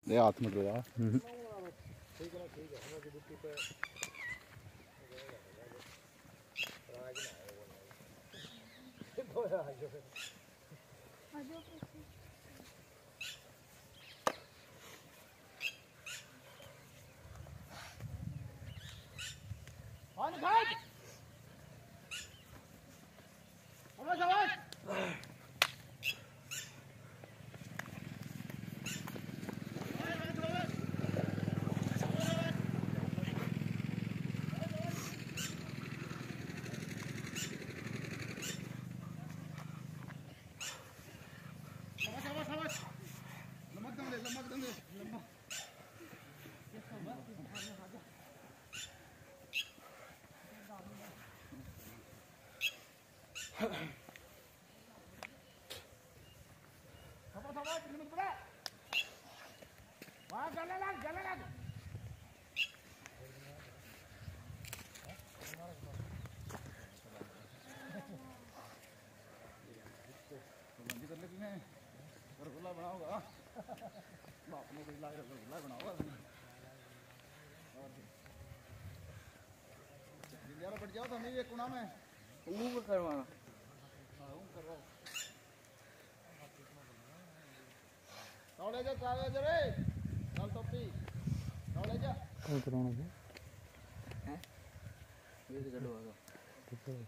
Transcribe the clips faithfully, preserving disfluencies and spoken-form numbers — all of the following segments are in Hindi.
दे हाथ में यार। ठीक है ठीक है हमारी ड्यूटी पे राज ना है वो बोला आजो आजो ऑन गाइड आवाज आवाज बनाओगा बाप ने कोई लाग रसगुल्ला बनाओगा जिंदा बढ़ जाओ तो हमें एक कोना में वो करवाना हां वो करवाओ नॉलेज चाहे जरे चल टोपी नॉलेज कौन करवाना है ये तो चलो ठीक है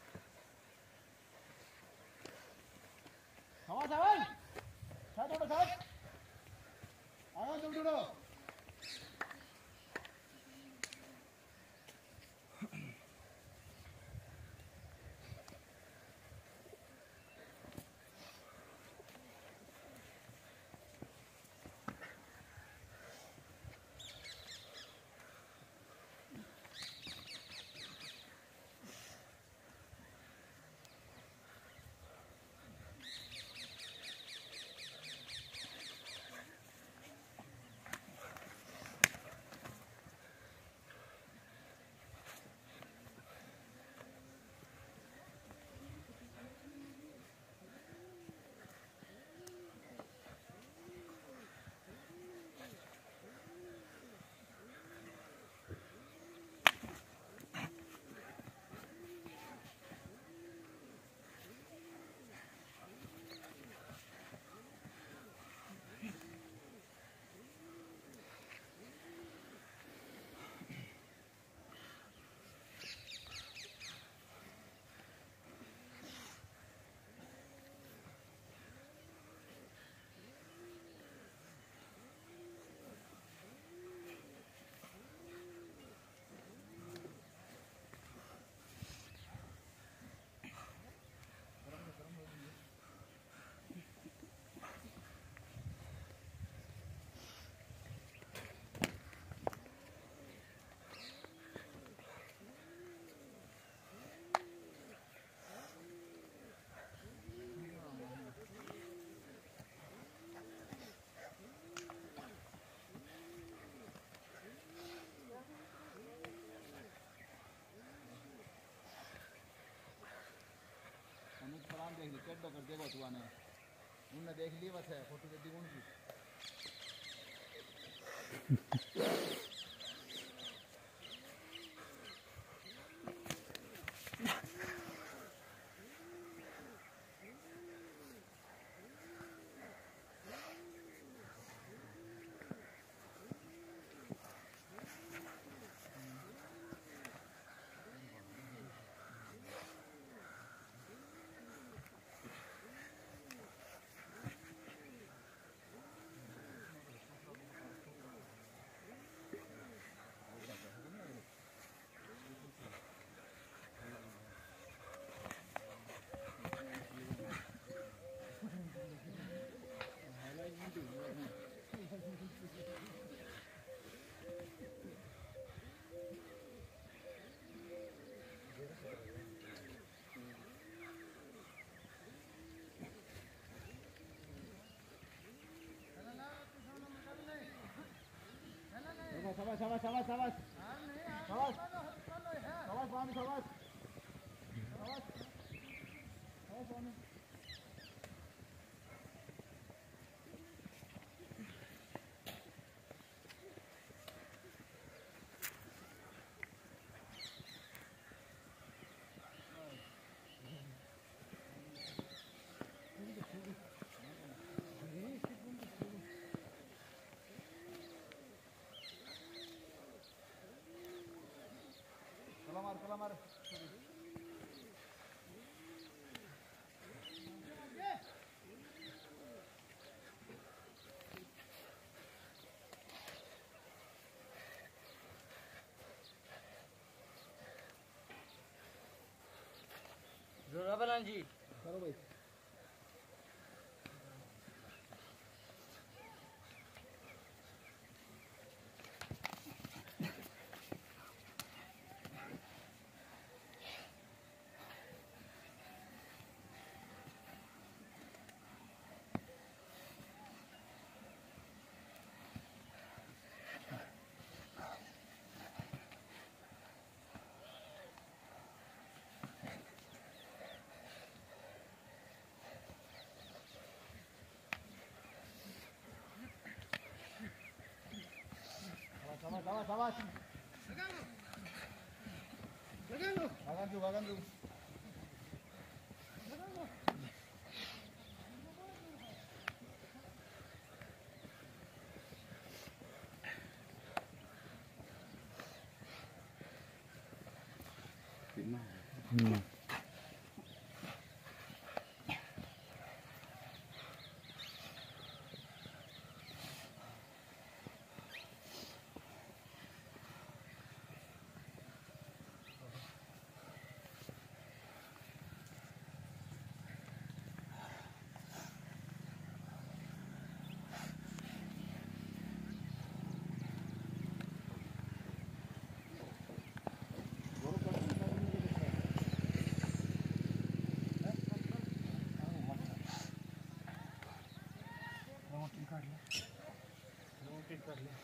हवा सावन साथ उड़ो साथ आगे दूर उड़ो देख ली कैडो कर देगा तू आने उन्होंने देख ली बस है फोटो दे दी उनकी शाबाश शाबाश शाबाश शाबाश शाबाश शाबाश स्वामी शाबाश शाबाश शाबाश स्वामी मार जोरा बना जी करो भाई Sabar, sabar, sabar. Agan tu, agan tu. Hmm. कर ले नोटिस कर ले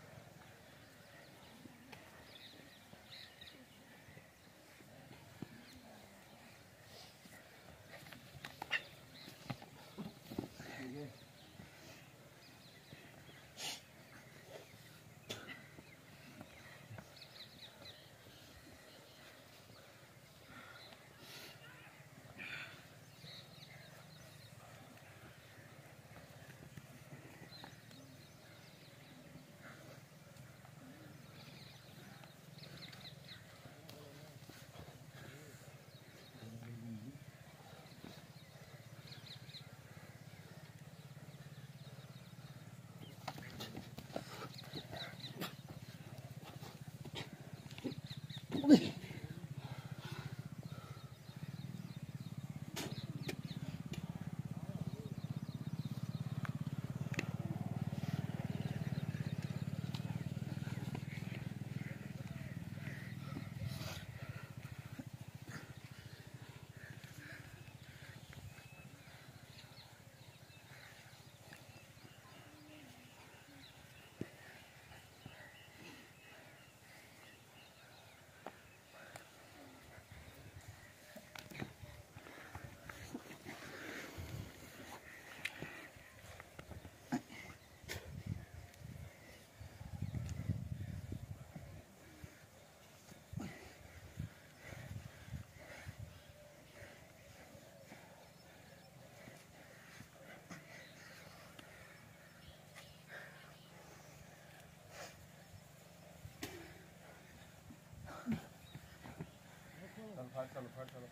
फाड़ चलो फाड़ चलो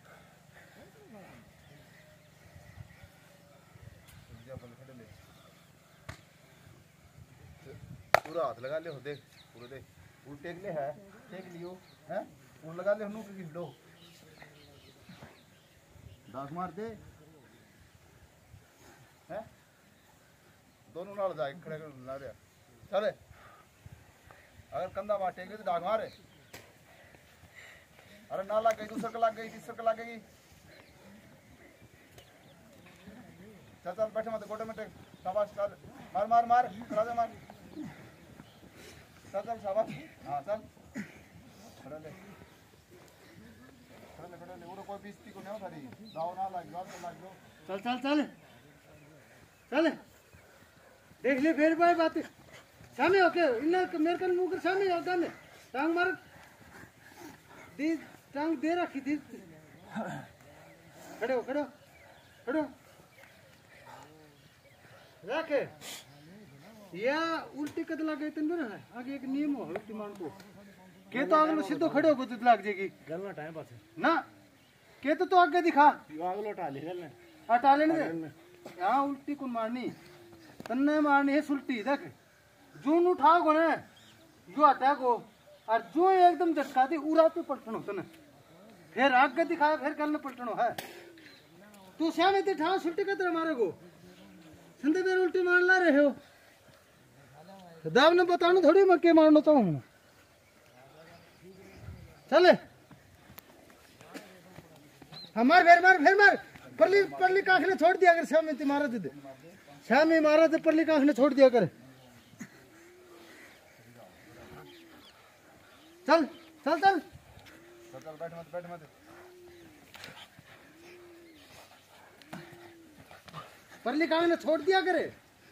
पूरा हाथ लगा ले हो देख पूरे देख पूरे टेक ले है टेक लियो हैं पूरा लगा ले हनु की लो दाग मार दे हैं दोनों नाल जाए खड़े कर ला रे चले अगर कंधा मार टेक तो दाग मारे अरे ना लग गई दूसरे को लग गई तीसरे को लग गई चल चल बैठे मत गोटे में टेक शाबाश चल मार मार मार खड़ा दे मार चल चल शाबाश हाँ चल खड़ा ले खड़ा ले खड़ा ले वो कोई बेइज्जती को नहीं थारी दाव ना लग जाओ तो लग जाओ चल चल चल चल देख ले फिर भाई बात सामने ओके इन मेरे कन मुंह कर सामने हो गन टांग मार दी टांग दे रखी दी खड़े हो खड़े हो खड़े हो रखे या उल्टी कद लगे तन है आगे एक नियम हो उल्टी मान को के तो अगलो सीधो खड़े हो तो लग जाएगी गलना टाइम पास ना के तो तो आगे दिखा अगलो टाले गलना हटा लेने दे यहाँ उल्टी कौन मारनी तन्ने मारनी है सुल्टी देख जून उठा को ने जो आता को और जो एकदम झटका दी उरा पे पलटनो तने फिर आगे दिखाया फिर कल पलटनो है तू श्याम इतने ठाव सुल्टी का तरह मारे को संदे बेर उल्टी मार ला रहे हो दाव ने बताना थोड़ी मैं के मारना तो हूँ चले हमार फिर मार फिर मार परली परली काख ने छोड़ दिया अगर श्याम इतनी मारा दे श्याम ही मारा तो परली काख ने छोड़ दिया करे चल चल चल चल बैठ मत बैठ मत परली काख ने छोड़ दिया करे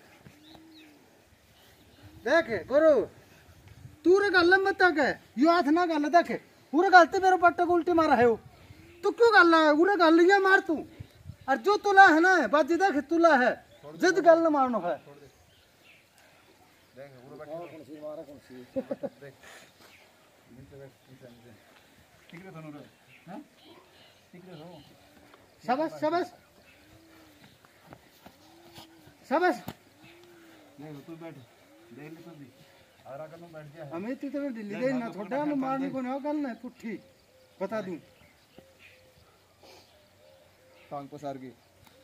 देख गुरु तू रे गल मत तक यो हाथ ना गल देख पूरे गलते मेरे पट्टे को उल्टी मारा है वो तू क्यों गल है उरे गल ये मार तू और जो तुला है ना बाजी देख तुला है जिद गल न मारनो है देख पूरा बैठ कौन सी मारा कौन सी देख नीचे बैठ नीचे नीचे ठीक है दोनों रे हां ठीक है हो शाबाश शाबाश शाबाश नहीं तू बैठ देख ले तू भी आरा कर बैठ गया हमें तो इतना ढीली दे ना थोड़ा मैं मारने को ना गल ना पुट्ठी बता दूं टांग पसार की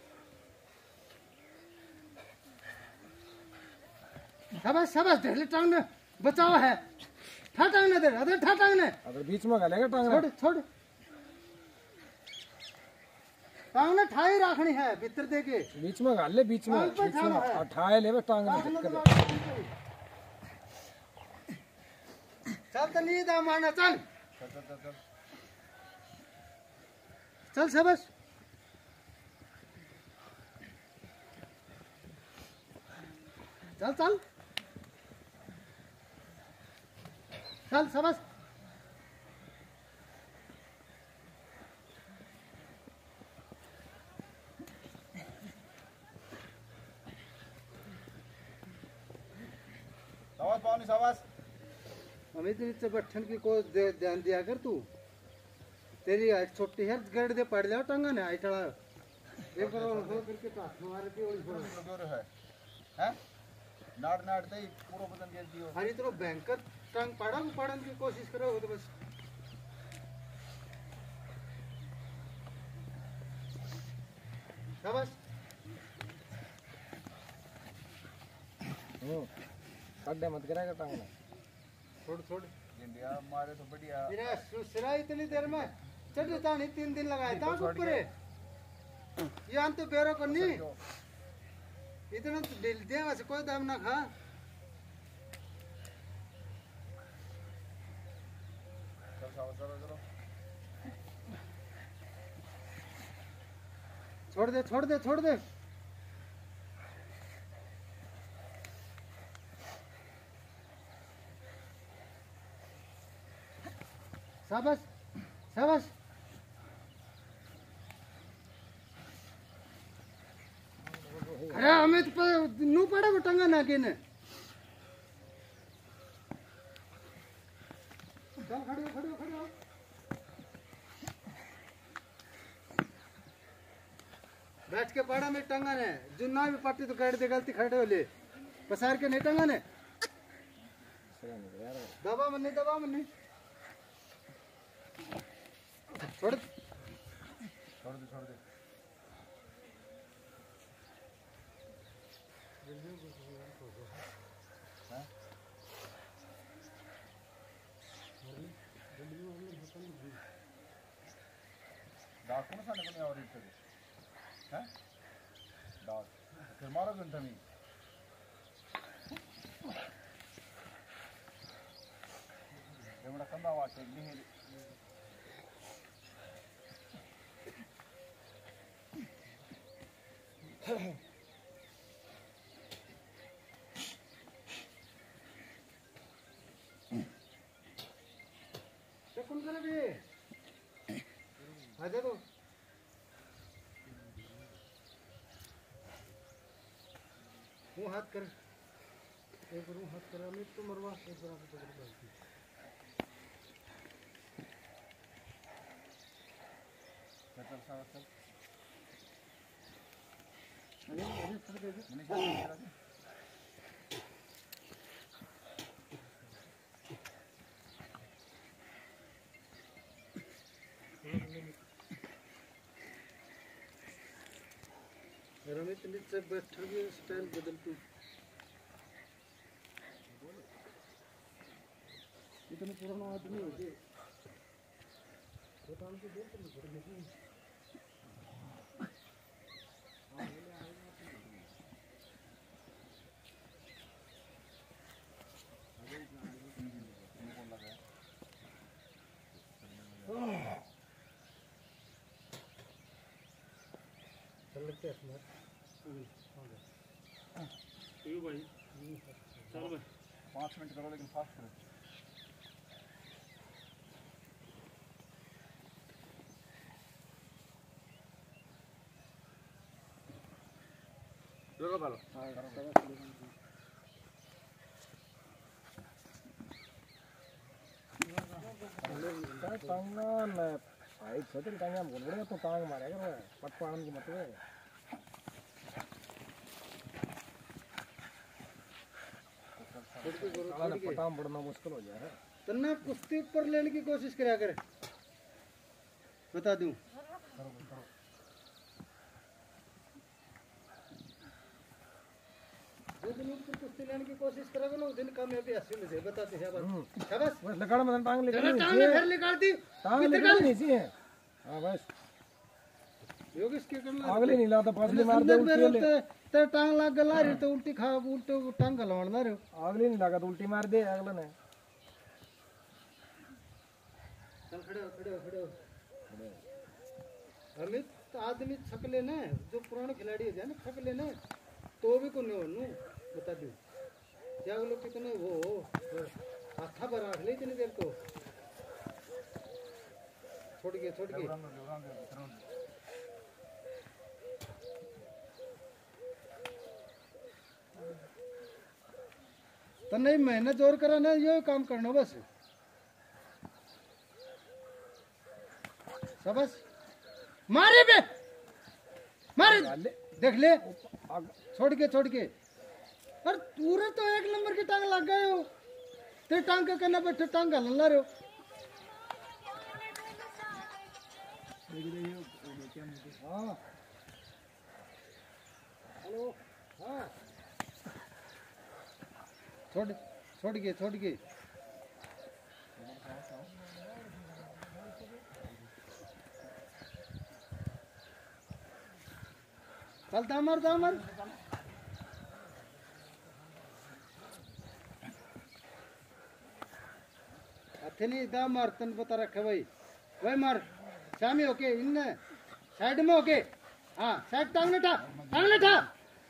शाबाश शाबाश ढीली टांग ने बचाव है ठा टांग ने दे अरे ठा टांग ने अगर बीच में गलेगा टांग छोड़ छोड़ टांग ने ठाई रखनी है भीतर दे के बीच में गाल ले बीच में टांग पे बीच में ठाव है। उठाए ले बस टांग में टांग ने दिक्कत तो है। मार- चल तो नहीं दा मारना चल चल चल चल चल चल शाबाश चल चल चल शाबाश शाबाश पानी शाबाश हमें तो नीचे बैठन की को दे- ध्यान दिया कर तू तेरी हाइट छोटी है गड़ दे पड़ जाओ टंगा ने हाइट वाला एक बार और हो करके तो हाथ मार के और छोड़ जो जो है हैं नाड़ नाड़ दे पूरा बदन गेल दियो हरी तो भयंकर टंग पड़ा पड़न की कोशिश करो तो बस शाबाश हम्म कड्डे मत करेगा टांग में छोड़ छोड़ इंडिया मारे तो बढ़िया मेरा सुसरा इतनी देर में चढ़ तानी तीन दिन लगाए था ऊपर ये अंत बेरो को नहीं इतना तो दिल दे वैसे कोई दाम ना खा चल शाबाश चलो चलो छोड़ दे छोड़ दे छोड़ दे शाबाश शाबाश अरे हमें तो प- नू पड़ा वो टंगा ना के ने चल खड़े हो, खड़े हो, खड़े हो। बैठ के पड़ा में टंगा ने जुन्ना भी पट्टी तो कर दे गलती खड़े हो ले पसार के नहीं टंगा ने दबा मन नहीं दबा मन नहीं छोड़ छोड़ दे छोड़ दे हैं? डाक कौन सा निकलने और इधर हैं डाक फिर मारो घंटा में ये बड़ा कंधा वाट है नहीं कौन करे बे आजा तो वो हाथ कर एक बार वो हाथ करा मैं तो मरवा एक बार आप तो चल सावा चल अरे अरे सर दे दे मनीष आ रमित नीचे बैठ के स्टाइल बदल तू इतने पुराना आदमी हो गए तो काम से देर करनी पड़ेगी चल लगते हैं इसमें ये भाई चल भाई पाँच मिनट करो लेकिन फास्ट करो लगा बालो टांग ना भाई छोटे टांग हम बोल रहे तो टांग मारेगा वो पटवान की मतलब है साला पटाम बढ़ना मुश्किल हो जाए तन्ना कुश्ती ऊपर लेने की कोशिश करा करे बता दूं जो दिन ऊपर कुश्ती लेने की कोशिश करोगे ना उस दिन कामयाबी हासिल हो जाए बताते हैं बस शाबाश बस लगाड़ मतलब टांग लेकर टांग में फिर निकाल दी टांग लेकर नहीं चाहिए हां बस योगेश के करना अगले नहीं लाता पाछले मार दे उल्टी ले ते टांग लाग गला रे तो उल्टी खा उल्टे टांग गलवाण ना रे अगले नहीं लगा तो उल्टी मार दे अगले ने चल खड़े हो खड़े हो खड़े हो अमित आदमी थक लेना जो पुराने खिलाड़ी होते हैं ना थक लेना तो भी को नहीं होनू बता दू क्या लोग कितने वो हाथा पर रख ले इतनी देर तो छोड़ के छोड़ के तो नहीं मेहनत जोर करा ना ये काम करना बस सबस मारे बे मारे देख ले छोड़ के छोड़ के अरे पूरे तो एक नंबर की टांग लग गए हो ते टांग के कहना बैठे टांग हलन ला रहे हो हाँ हेलो हाँ छोड़ छोड़ के छोड़ के चल दामर दामर अथे नहीं दामर तन पता रखे भाई भाई मार शामी होके इन साइड में होके हाँ साइड टांग ने ठा टांग ने ठा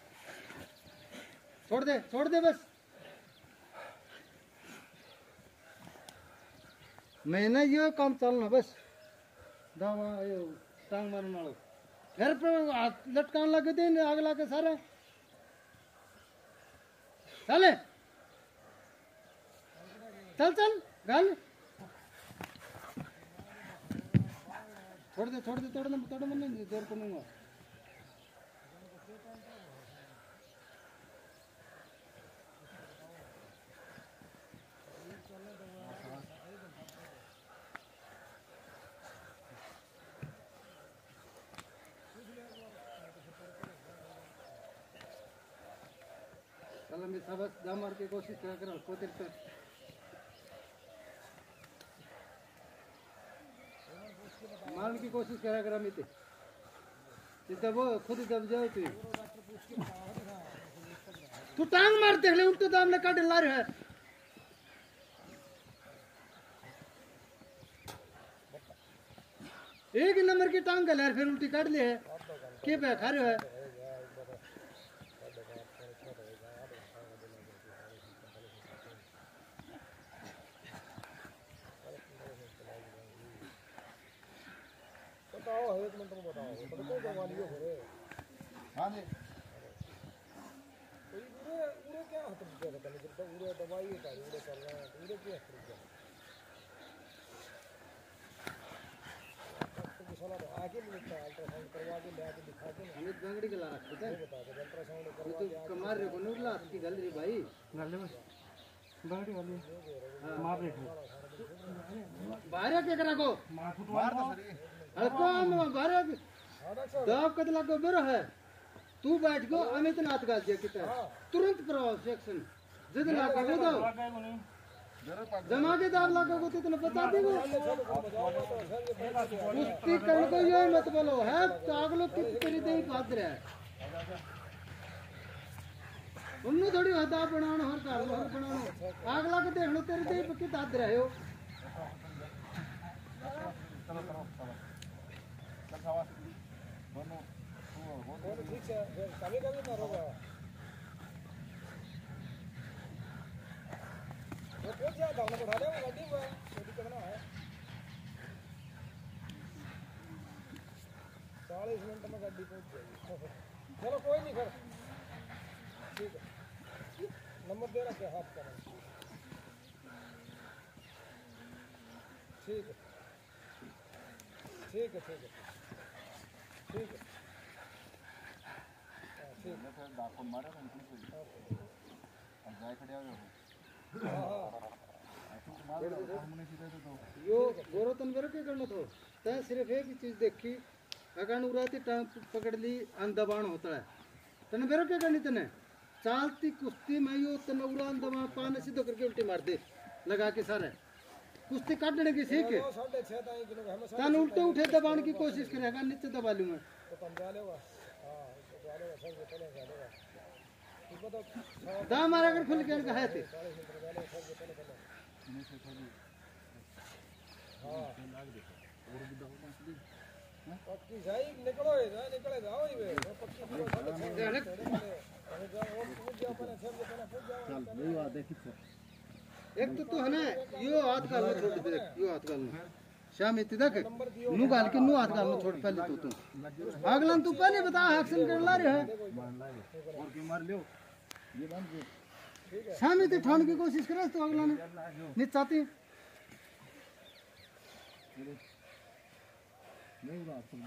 छोड़ दे छोड़ दे बस मैंने ये काम चलना बस दावा ये टांग मारने वालों घर पे लटकान लगे थे आग ला के सारे चले चल चल गाल छोड़ दे छोड़ दे तोड़ दे तोड़ मैंने जोर करूंगा चलो मैं सबस दम मार के कोशिश करा करो को देर तक मारने की कोशिश करा करा मिते सीधा वो खुद दब जाओ तू तू टांग मार देख ले उल्टे दाम ने काट ला रहा है एक ही नंबर की टांग गला फिर उल्टी काट ले है के बैठा रहे है बताओ एक मिनट में बताओ तो कोई दवाई हो रे हाँ जी कोई पूरे पूरे क्या हाथ में पता नहीं चलता पूरे दवाई है का पूरे चल रहा है पूरे क्या हाथ में तो साला के लिए अल्ट्रासाउंड करवा के ले आके दिखा के हमें बंगड़ी के ला रखते थे बता दो अल्ट्रासाउंड ये करवा तो कमार रे को नुरला की गल रे भाई गल बंगड़ी वाली मार देखो बाहर के करा को मार फुट मार तो सही अरे कौन बाहर हां डॉक्टर दाब कद लगो बेरो है तू बैठ गो अमित नाथ गाल दिया किता तुरंत करो सेक्शन जिद ना करो तो जमा के दाब लगोगे तो तुमने बता देंगे कुश्ती करने को ये मत बोलो है तागलो की तेरी दे बात रहा है उन्नु थोड़ी हदा बनाना हर कर लो हर बनाना आग ला के देख लो तेरी दे की दाद रहे हो चलो करो चल शाबाश दोनों वो ठीक है कभी कभी ना होगा वो पहुंच जाए दावना बढ़ा ले वो गाड़ी में कोई करना है चालीस मिनट में गाड़ी पहुंच जाएगी चलो कोई नहीं फिर ठीक है नंबर दे रखे हाथ का ठीक है ठीक है ठीक है ठीक है ठीक है फिर डाकू मारे तो उनको अब जाए खड़े हो जाओ तू मार दो हमने सीधे तो यो गोरो तन बेरो के करना तो तै सिर्फ एक ही चीज देखी अगन उराती टांग पकड़ ली अंदबान होता है तने बेरो के करनी तने चालती कुश्ती में यो तने उरा अंदबान पाने सीधो करके उल्टी मार दे लगा के सारे कुश्ती काटने की सीख है साढ़े छः ताई किलो का हमें तन उल्टे उठे दबाने की कोशिश करेगा नीचे दबा लूंगा तो पंजा लेगा हाँ पंजा लेगा सब चले चलेगा इसको तो दा मारा कर खुल के इनका है थे चालीस मिनट पहले सब चले चले हाँ पक्की जाई निकलो है ना निकले जाओ ही वे वो पक्की पूरा साढ़े छः चले चले अरे जाओ वो पूछ जाओ पहले सब पहले पूछ जाओ चल वही बात देखी एक तो तू है ना यो हाथ गाल में छोड़ दे यो हाथ गाल में श्याम इतनी तक नु गाल के नु हाथ गाल में छोड़ पहले तो तू अगलन तू पहले बता एक्शन कर ला रहे है और की मार लियो ये बंद कर श्याम इतनी ठान की कोशिश करे तो अगला ने नहीं चाहती नहीं बात सुन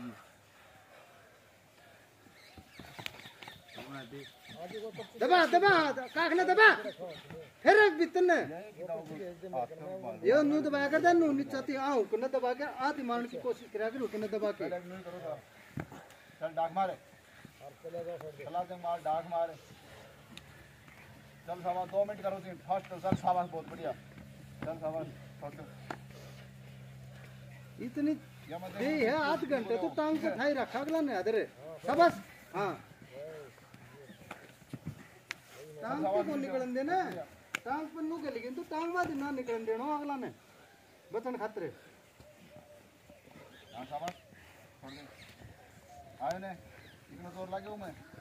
दबा दबा काखने दबा फिर बितन ने यो नु दबा कर दे नु नी चाहती आऊ कने दबा के आती मारने की कोशिश करा करो कने दबा के पहले नहीं करो तो चल डाक मारे और चले जाओ फिर चला दे मार डाक मारे चल शाबाश दो मिनट करो तीन फास्ट चल शाबाश बहुत बढ़िया चल शाबाश छोड़ इतनी या मत दे है आध घंटे तो टांग पे खाई रखा अगला ने अदरे शाबाश हां टांग पे को निकलन देना टांग पे नु गली तो टांग बाद ना निकलन देनो अगला ने बचन खतरे हां शाबाश छोड़ दे आयो ने इतना जोर लाग्यो मैं